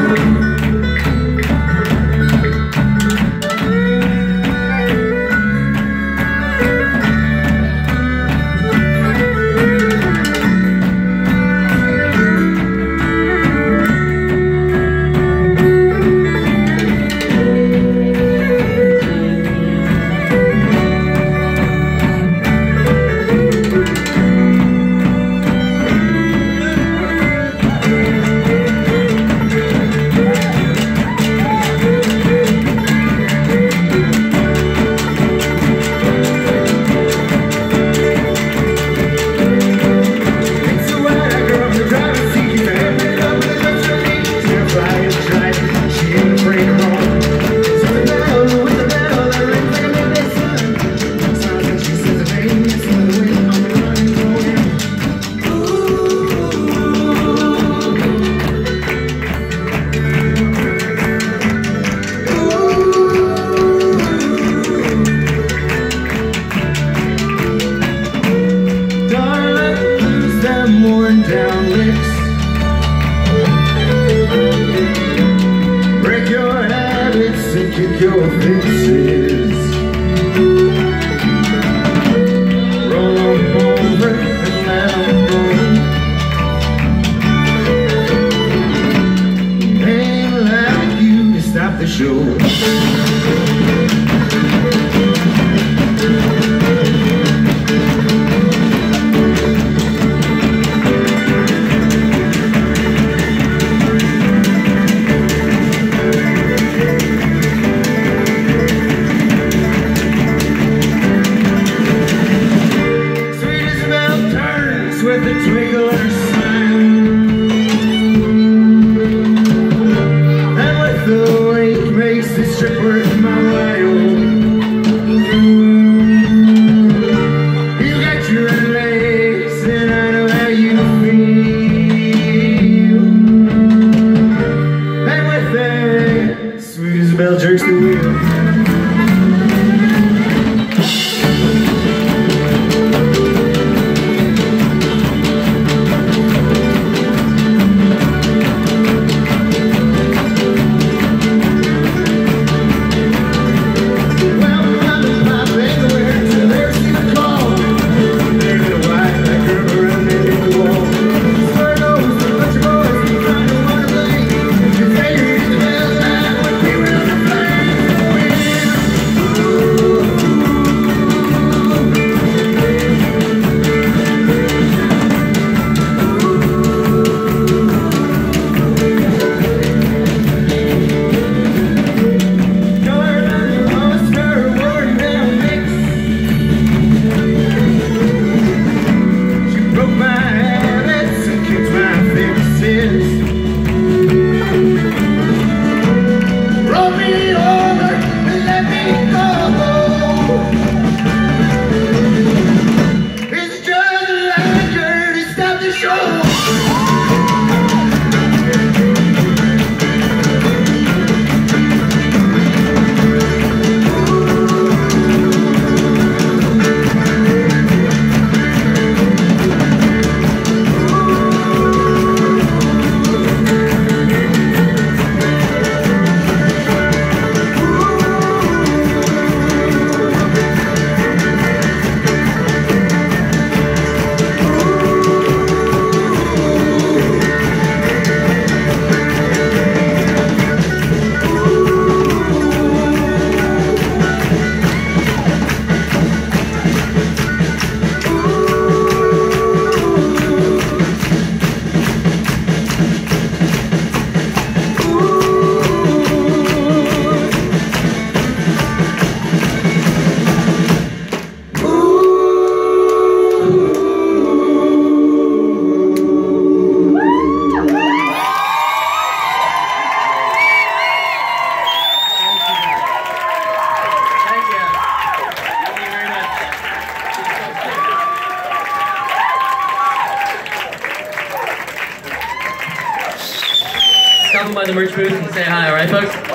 Kick your fences, roll them over and let them go. Ain't like you to stop the show. With a twinkle in her smile, and with the wake makes the strip worth my while. You got your own legs, and I know how you feel. And with that, sweet as a bell jerks the wheel. Stop by the merch booth and say hi, alright folks?